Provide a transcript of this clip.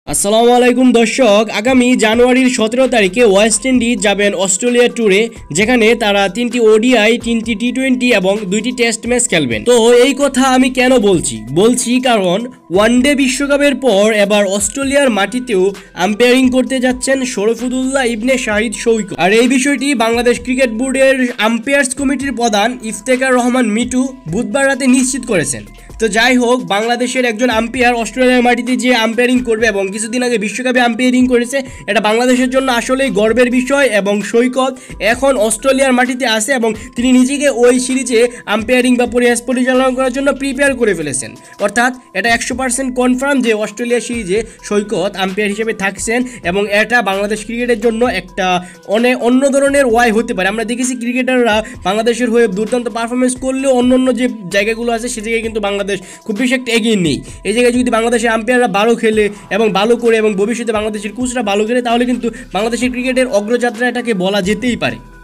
আসসালামু আলাইকুম দর্শক, আগামী জানুয়ারির 17 তারিখে ওয়েস্ট ইন্ডিজ যাবেন অস্ট্রেলিয়া ট্যুরে, যেখানে তারা 3টি ওডিআই, 3টি টি20 এবং 2টি টেস্ট ম্যাচ খেলবেন। তো এই কথা আমি কেন বলছি কারণ ওয়ানডে বিশ্বকাপের পর এবার অস্ট্রেলিয়ার মাটিতেও আম্পায়ারিং করতে যাচ্ছেন শরফুদুল্লাহ ইবনে শাহিদ সৈকত। আর এই বিষয়টি বাংলাদেশ ক্রিকেট বোর্ডের আম্পায়ার্স কমিটির প্রধান ইফতেখার রহমান মিটু বুধবার রাতে নিশ্চিত করেছেন। তো যাই হোক, বাংলাদেশের একজন আম্পায়ার অস্ট্রেলিয়ার মাটিতে যে আম্পায়ারিং করবে এবং কিছুদিন আগে বিশ্বকাপে আম্পায়ারিং করেছে, এটা বাংলাদেশের জন্য আসলেই গর্বের বিষয়। এবং সৈকত এখন অস্ট্রেলিয়ার মাটিতে আছে এবং তিনি নিজেকে ওই সিরিজে আম্পায়ারিং বা পরিচালনা করার জন্য প্রিপেয়ার করে ফেলেছেন। অর্থাৎ এটা 100% কনফার্ম যে অস্ট্রেলিয়া সিরিজে সৈকত আম্পায়ার হিসেবে থাকছেন এবং এটা বাংলাদেশ ক্রিকেটের জন্য একটা অন্য ধরনের ওয়াই হতে পারে। আমরা দেখেছি ক্রিকেটাররা বাংলাদেশের হয়ে দুর্দান্ত পারফরমেন্স করলেও অন্য যে জায়গাগুলো আছে সে জায়গায় কিন্তু বাংলাদেশ খুব বেশি একটা এগিয়ে নেই। এই জায়গায় যদি বাংলাদেশের আম্পায়াররা ভালো খেলে এবং ভালো করে এবং ভবিষ্যতে বাংলাদেশের কোচরা ভালো খেলে, তাহলে কিন্তু বাংলাদেশের ক্রিকেটের অগ্রযাত্রা এটাকে বলা যেতেই পারে।